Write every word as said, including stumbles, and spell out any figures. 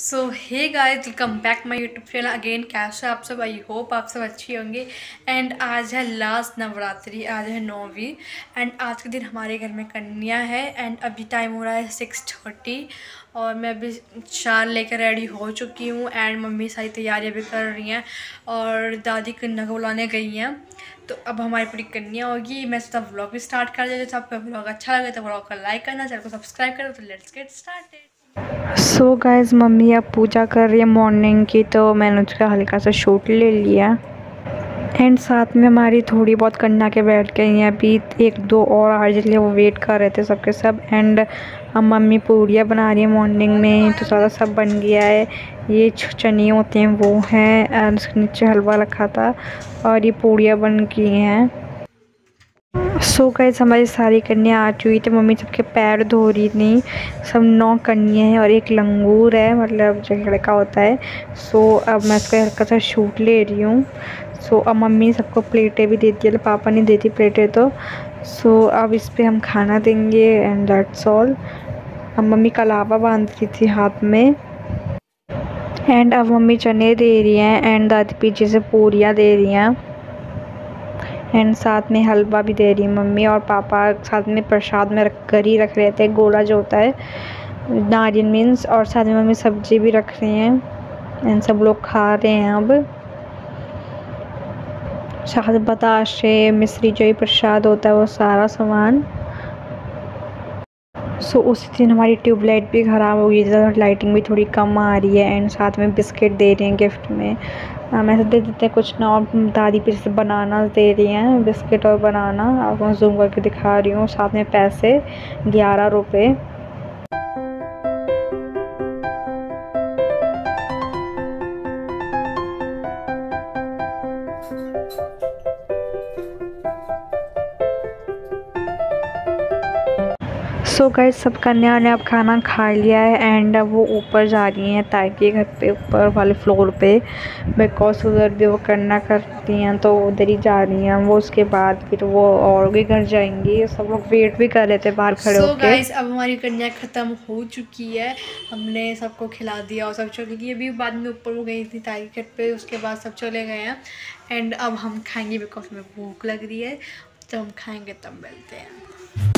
So hey guys, welcome back my YouTube channel again. कैसे आप सब? आई होप आप सब अच्छे होंगे। एंड आज है लास्ट नवरात्रि, आज है नौवीं। एंड आज के दिन हमारे घर में कन्या है। एंड अभी टाइम हो रहा है सिक्स थर्टी और मैं अभी शाल लेकर रेडी हो चुकी हूँ। एंड मम्मी सारी तैयारियाँ भी कर रही हैं और दादी कन्या को बुलाने गई हैं। तो अब हमारी पूरी कन्या होगी। मैं सब व्लॉग भी स्टार्ट कर देती हूँ। तो आपका व्लॉग अच्छा लगे तो व्लॉग को लाइक करना, चैनल को सब्सक्राइब करो। तो let's get started. So guys, mummy अब पूजा कर रही है मॉर्निंग की, तो मैंने उसका हल्का सा शूट ले लिया। एंड साथ में हमारी थोड़ी बहुत कन्या के बैठ गई हैं। अभी एक दो और आज इसलिए वो वेट कर रहे थे सबके सब। एंड अब मम्मी पूड़ियाँ बना रही है मॉर्निंग में, तो सारा सब बन गया है। ये चने होते हैं वो हैं, एंड उसके नीचे हलवा रखा था और ये पूड़ियाँ बन गई हैं। सो so गाइस, हमारी सारी कन्या आ चुकी थी। मम्मी सबके पैर धो रही थी। सब नौ कन्या हैं और एक लंगूर है, मतलब जो लड़का होता है। सो so, अब मैं इसका हल्का सा शूट ले रही हूँ। सो so, अब मम्मी सबको प्लेटें भी देती है, पापा नहीं देती प्लेटें। तो सो so, अब इस पर हम खाना देंगे एंड दैट्स ऑल। अब मम्मी कलावा बांध रही थी हाथ में। एंड अब मम्मी चने दे रही हैं एंड दादी पीछे से पूरियाँ दे रही हैं। एंड साथ में हलवा भी दे रही है मम्मी, और पापा साथ में प्रसाद में रख कर ही रख रहे थे, गोला जो होता है नारियल मीन्स। और साथ में मम्मी सब्जी भी रख रही हैं एंड सब लोग खा रहे हैं। अब साथ बताशे मिश्री जो ही प्रसाद होता है वो सारा सामान। सो उसी दिन हमारी ट्यूबलाइट भी ख़राब हो गई थी, लाइटिंग भी थोड़ी कम आ रही है। एंड साथ में बिस्किट दे रहे हैं गिफ्ट में। हम ऐसे दे देते हैं कुछ ना। और दादी फिर से बनाना दे रही हैं, बिस्किट और बनाना। अब मैं जूम करके दिखा रही हूँ। साथ में पैसे ग्यारह रुपये। सो गाइस, सब कन्या ने अब खाना खा लिया है एंड अब वो ऊपर जा रही हैं ताई के घर पे, ऊपर वाले फ्लोर पे। बिकॉज उधर भी वो करना करती हैं तो उधर ही जा रही हैं वो। उसके बाद फिर वो और भी घर जाएंगी। सब लोग वेट भी कर रहे थे बाहर खड़े होके। सो गाइस, अब हमारी कन्या ख़त्म हो चुकी है। हमने सबको खिला दिया और सब चले गई। अभी बाद में ऊपर वो गई थी ताई के घर पे, उसके बाद सब चले गए हैं। एंड अब हम खाएँगे बिकॉज हमें भूख लग रही है। जब हम खाएँगे तब मिलते हैं।